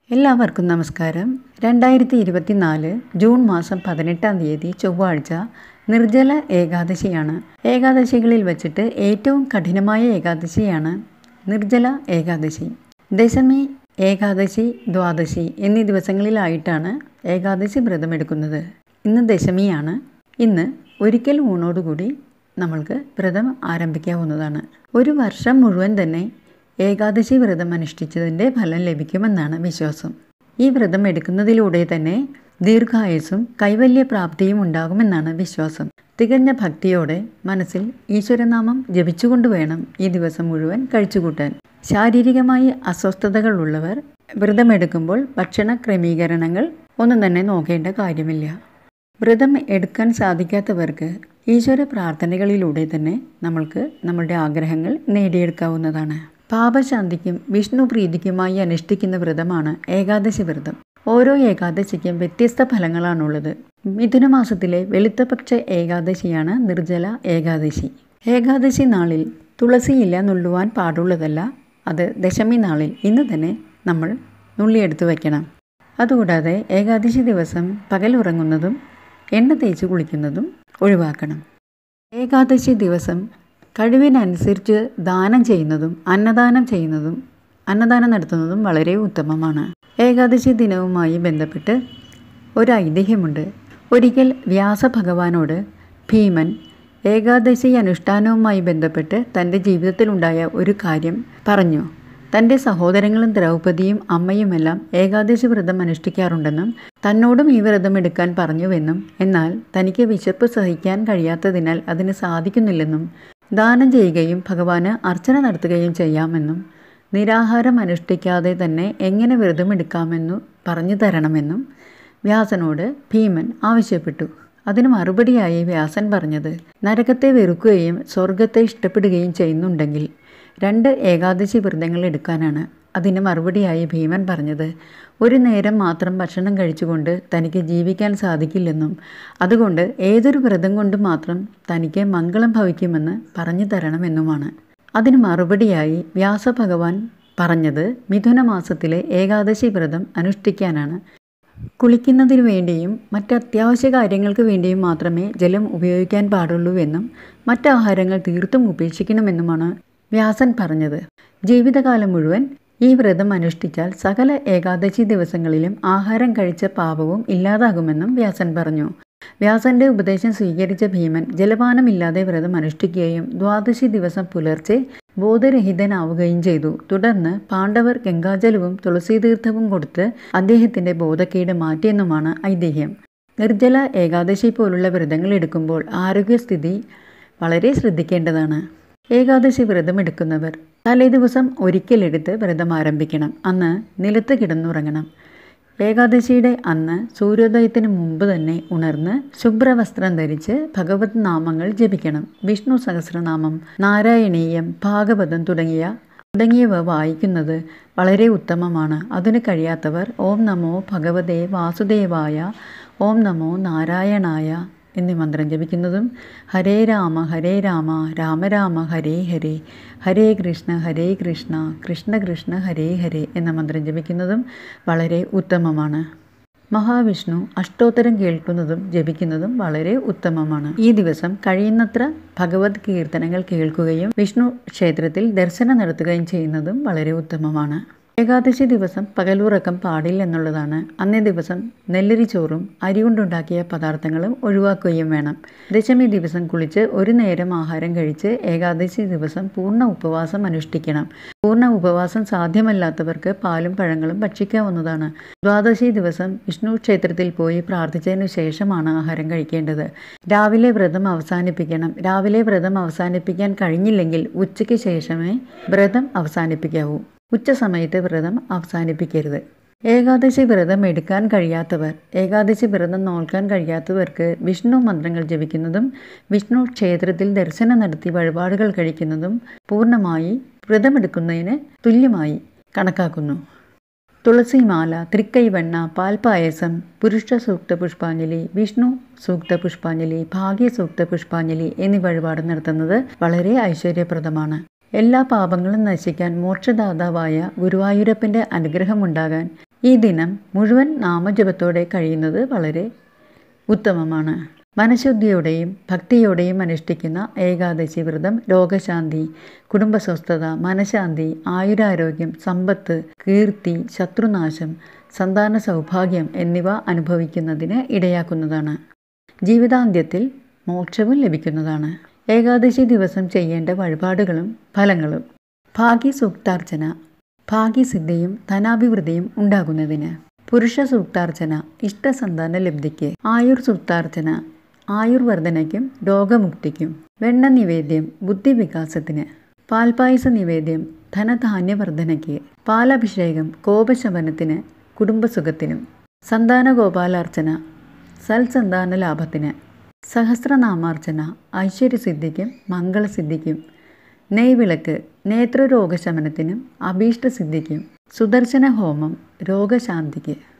എല്ലാവർക്കും നമസ്കാരം. 2024 ജൂൺ മാസം 18 തീയതി ചൊവ്വാഴ്ച നിർജ്ജല ഏകാദശിയാണ്. ഏകാദശികളിൽ വച്ചിട്ട് ഏറ്റവും കഠിനമായ ഏകാദശിയാണ് നിർജ്ജല ഏകാദശി. ദശമി, ഏകാദശി, ദ്വാദശി എന്നീ ദിവസങ്ങളിലായിട്ടാണ് ഏകാദശി വ്രതമെടുക്കുന്നത്. ഇന്ന് ദശമിയാണ്. ഇന്ന് ഒരിക്കൽ ഊണോടുകൂടി നമ്മൾക്ക് വ്രതം ആരംഭിക്കാവുന്നതാണ്. ഒരു വർഷം മുഴുവൻ തന്നെ ഏകാദശി വ്രതം അനുഷ്ഠിച്ചതിൻ്റെ ഫലം ലഭിക്കുമെന്നാണ് വിശ്വാസം. ഈ വ്രതം എടുക്കുന്നതിലൂടെ തന്നെ ദീർഘായുസ്സും കൈവല്യപ്രാപ്തിയും ഉണ്ടാകുമെന്നാണ് വിശ്വാസം. തികഞ്ഞ ഭക്തിയോടെ മനസ്സിൽ ഈശ്വരനാമം ജപിച്ചുകൊണ്ട് വേണം ഈ ദിവസം മുഴുവൻ കഴിച്ചുകൂട്ടാൻ. ശാരീരികമായി അസ്വസ്ഥതകളുള്ളവർ വ്രതമെടുക്കുമ്പോൾ ഭക്ഷണ ക്രമീകരണങ്ങൾ ഒന്നും തന്നെ നോക്കേണ്ട കാര്യമില്ല. വ്രതം എടുക്കാൻ സാധിക്കാത്തവർക്ക് ഈശ്വര പ്രാർത്ഥനകളിലൂടെ തന്നെ നമ്മൾക്ക് നമ്മളുടെ ആഗ്രഹങ്ങൾ നേടിയെടുക്കാവുന്നതാണ്. പാപശാന്തിക്കും വിഷ്ണു പ്രീതിക്കുമായി അനുഷ്ഠിക്കുന്ന വ്രതമാണ് ഏകാദശി വ്രതം. ഓരോ ഏകാദശിക്കും വ്യത്യസ്ത ഫലങ്ങളാണുള്ളത്. മിഥുനമാസത്തിലെ വെളുത്തപക്ഷ ഏകാദശിയാണ് നിർജ്ജല ഏകാദശി. ഏകാദശി നാളിൽ തുളസിയില നുള്ളുവാൻ പാടുള്ളതല്ല. അത് ദശമി നാളിൽ ഇന്ന് തന്നെ നമ്മൾ നുള്ളിയെടുത്ത് വയ്ക്കണം. അതുകൂടാതെ ഏകാദശി ദിവസം പകലുറങ്ങുന്നതും എണ്ണ തേച്ച് കുളിക്കുന്നതും ഒഴിവാക്കണം. ഏകാദശി ദിവസം കഴിവിനനുസരിച്ച് ദാനം ചെയ്യുന്നതും അന്നദാനം നടത്തുന്നതും വളരെ ഉത്തമമാണ്. ഏകാദശി ദിനവുമായി ബന്ധപ്പെട്ട് ഒരു ഐതിഹ്യമുണ്ട്. ഒരിക്കൽ വ്യാസഭഗവാനോട് ഭീമൻ ഏകാദശി അനുഷ്ഠാനവുമായി ബന്ധപ്പെട്ട് തൻ്റെ ജീവിതത്തിലുണ്ടായ ഒരു കാര്യം പറഞ്ഞു. തൻ്റെ സഹോദരങ്ങളും ദ്രൗപദിയും അമ്മയുമെല്ലാം ഏകാദശി വ്രതം അനുഷ്ഠിക്കാറുണ്ടെന്നും തന്നോടും ഈ വ്രതം എടുക്കാൻ പറഞ്ഞുവെന്നും എന്നാൽ തനിക്ക് വിശപ്പ് സഹിക്കാൻ കഴിയാത്തതിനാൽ അതിന് സാധിക്കുന്നില്ലെന്നും ദാനം ചെയ്യുകയും ഭഗവാന് അർച്ചന നടത്തുകയും ചെയ്യാമെന്നും നിരാഹാരം അനുഷ്ഠിക്കാതെ തന്നെ എങ്ങനെ വ്രതമെടുക്കാമെന്നു പറഞ്ഞു തരണമെന്നും വ്യാസനോട് ഭീമൻ ആവശ്യപ്പെട്ടു. അതിന് മറുപടിയായി വ്യാസൻ പറഞ്ഞത്, നരകത്തെ വെറുക്കുകയും സ്വർഗത്തെ ഇഷ്ടപ്പെടുകയും ചെയ്യുന്നുണ്ടെങ്കിൽ 2 ഏകാദശി വ്രതങ്ങൾ എടുക്കാനാണ്. അതിന് മറുപടിയായി ഭീമൻ പറഞ്ഞത്, ഒരു നേരം മാത്രം ഭക്ഷണം കഴിച്ചുകൊണ്ട് തനിക്ക് ജീവിക്കാൻ സാധിക്കില്ലെന്നും അതുകൊണ്ട് ഏതൊരു വ്രതം കൊണ്ട് മാത്രം തനിക്ക് മംഗളം ഭവിക്കുമെന്ന് പറഞ്ഞു തരണമെന്നുമാണ്. അതിന് മറുപടിയായി വ്യാസഭഗവാൻ പറഞ്ഞത് മിഥുനമാസത്തിലെ ഏകാദശി വ്രതം അനുഷ്ഠിക്കാനാണ്. കുളിക്കുന്നതിനു വേണ്ടിയും മറ്റ് അത്യാവശ്യ കാര്യങ്ങൾക്ക് വേണ്ടിയും മാത്രമേ ജലം ഉപയോഗിക്കാൻ പാടുള്ളൂവെന്നും മറ്റാഹാരങ്ങൾ തീർത്തും ഉപേക്ഷിക്കണമെന്നുമാണ് വ്യാസൻ പറഞ്ഞത്. ജീവിതകാലം മുഴുവൻ ഈ വ്രതം അനുഷ്ഠിച്ചാൽ സകല ഏകാദശി ദിവസങ്ങളിലും ആഹാരം കഴിച്ച പാപവും ഇല്ലാതാകുമെന്നും വ്യാസൻ പറഞ്ഞു. വ്യാസന്റെ ഉപദേശം സ്വീകരിച്ച ഭീമൻ ജലപാനമില്ലാതെ വ്രതം അനുഷ്ഠിക്കുകയും ദ്വാദശി ദിവസം പുലർച്ചെ ബോധരഹിതനാവുകയും ചെയ്തു. തുടർന്ന് പാണ്ഡവർ ഗംഗാജലവും തുളസീതീർത്ഥവും കൊടുത്ത് അദ്ദേഹത്തിന്റെ ബോധക്കേട് മാറ്റിയെന്നുമാണ് ഐതിഹ്യം. നിർജ്ജല ഏകാദശി പോലുള്ള വ്രതങ്ങൾ എടുക്കുമ്പോൾ ആരോഗ്യസ്ഥിതി വളരെ ശ്രദ്ധിക്കേണ്ടതാണ്. ഏകാദശി വ്രതം എടുക്കുന്നവർ തലേദിവസം ഒരിക്കലെടുത്ത് വ്രതം ആരംഭിക്കണം. അന്ന് നിലത്ത് കിടന്നുറങ്ങണം. ഏകാദശിയുടെ അന്ന് സൂര്യോദയത്തിന് മുമ്പ് തന്നെ ഉണർന്ന് ശുഭ്രവസ്ത്രം ധരിച്ച് ഭഗവത് നാമങ്ങൾ ജപിക്കണം. വിഷ്ണു സഹസ്രനാമം, നാരായണീയം, ഭാഗവതം തുടങ്ങിയവ വായിക്കുന്നത് വളരെ ഉത്തമമാണ്. അതിന് കഴിയാത്തവർ ഓം നമോ ഭഗവതേ വാസുദേവായ, ഓം നമോ നാരായണായ എന്നീ മന്ത്രം ജപിക്കുന്നതും ഹരേ രാമ രാമ രാമ ഹരേ ഹരേ, ഹരേ കൃഷ്ണ കൃഷ്ണ കൃഷ്ണ ഹരേ ഹരേ എന്ന മന്ത്രം ജപിക്കുന്നതും വളരെ ഉത്തമമാണ്. മഹാവിഷ്ണു അഷ്ടോത്തരം കേൾക്കുന്നതും ജപിക്കുന്നതും വളരെ ഉത്തമമാണ്. ഈ ദിവസം കഴിയുന്നത്ര ഭഗവത് കീർത്തനങ്ങൾ കേൾക്കുകയും വിഷ്ണു ക്ഷേത്രത്തിൽ ദർശനം നടത്തുകയും ചെയ്യുന്നതും വളരെ ഉത്തമമാണ്. ഏകാദശി ദിവസം പകലുറക്കം പാടില്ലെന്നുള്ളതാണ്. അന്നേ ദിവസം നെല്ലരിച്ചോറും അരി കൊണ്ടുണ്ടാക്കിയ പദാർത്ഥങ്ങളും ഒഴിവാക്കുകയും വേണം. ദശമി ദിവസം കുളിച്ച് ഒരു നേരം ആഹാരം കഴിച്ച് ഏകാദശി ദിവസം പൂർണ്ണ ഉപവാസം അനുഷ്ഠിക്കണം. പൂർണ്ണ ഉപവാസം സാധ്യമല്ലാത്തവർക്ക് പാലും പഴങ്ങളും ഭക്ഷിക്കാവുന്നതാണ്. ദ്വാദശി ദിവസം വിഷ്ണു ക്ഷേത്രത്തിൽ പോയി പ്രാർത്ഥിച്ചതിനു ശേഷമാണ് ആഹാരം കഴിക്കേണ്ടത്. രാവിലെ വ്രതം അവസാനിപ്പിക്കണം. രാവിലെ വ്രതം അവസാനിപ്പിക്കാൻ കഴിഞ്ഞില്ലെങ്കിൽ ഉച്ചയ്ക്ക് ശേഷമേ വ്രതം അവസാനിപ്പിക്കാവൂ. ഉച്ച സമയത്ത് വ്രതം അവസാനിപ്പിക്കരുത്. ഏകാദശി വ്രതം എടുക്കാൻ കഴിയാത്തവർ, ഏകാദശി വ്രതം നോൽക്കാൻ കഴിയാത്തവർക്ക് വിഷ്ണു മന്ത്രങ്ങൾ ജപിക്കുന്നതും വിഷ്ണു ക്ഷേത്രത്തിൽ ദർശനം നടത്തി വഴിപാടുകൾ കഴിക്കുന്നതും പൂർണ്ണമായി വ്രതമെടുക്കുന്നതിന് തുല്യമായി കണക്കാക്കുന്നു. തുളസിമാല, തൃക്കൈവെണ്ണ, പാൽപായസം, പുരുഷ സൂക്ത പുഷ്പാഞ്ജലി, വിഷ്ണു സൂക്ത പുഷ്പാഞ്ജലി, ഭാഗ്യ സൂക്ത പുഷ്പാഞ്ജലി എന്നീ വഴിപാട് നടത്തുന്നത് വളരെ ഐശ്വര്യപ്രദമാണ്. എല്ലാ പാപങ്ങളും നശിക്കാൻ മോക്ഷദാതാവായ ഗുരുവായൂരപ്പൻ്റെ അനുഗ്രഹമുണ്ടാകാൻ ഈ ദിനം മുഴുവൻ നാമജപത്തോടെ കഴിയുന്നത് വളരെ ഉത്തമമാണ്. മനഃശുദ്ധിയോടെയും ഭക്തിയോടെയും അനുഷ്ഠിക്കുന്ന ഏകാദശി വ്രതം രോഗശാന്തി, കുടുംബസ്വസ്ഥത, മനഃശാന്തി, ആയുരാരോഗ്യം, സമ്പത്ത്, കീർത്തി, ശത്രുനാശം, സന്താന സൗഭാഗ്യം എന്നിവ അനുഭവിക്കുന്നതിന് ഇടയാക്കുന്നതാണ്. ജീവിതാന്ത്യത്തിൽ മോക്ഷവും ലഭിക്കുന്നതാണ്. ഏകാദശി ദിവസം ചെയ്യേണ്ട വഴിപാടുകളും ഫലങ്ങളും: ഭാഗ്യസൂക്താർച്ചന, ഭാഗ്യസിദ്ധിയും ധനാഭിവൃദ്ധിയും ഉണ്ടാകുന്നതിന്. പുരുഷ സൂക്താർച്ചന, ഇഷ്ടസന്താന ലബ്ധിക്ക്. ആയുർ സൂക്താർച്ചന, ആയുർവർദ്ധനയ്ക്കും രോഗമുക്തിക്കും. വെണ്ണ നിവേദ്യം, ബുദ്ധിവികാസത്തിന്. പാൽപായസ നിവേദ്യം, ധനധാന്യവർദ്ധനയ്ക്ക്. പാലഭിഷേകം, കോപശമനത്തിന്, കുടുംബസുഖത്തിനും. സന്താന ഗോപാലാർച്ചന, സൽസന്താന ലാഭത്തിന്. സഹസ്രനാമാർച്ചന, ഐശ്വര്യസിദ്ധിക്കും മംഗളസിദ്ധിക്കും. നെയ്വിളക്ക്, നേത്രരോഗശമനത്തിനും അഭീഷ്ടസിദ്ധിക്കും. സുദർശന ഹോമം, രോഗശാന്തിക്ക്.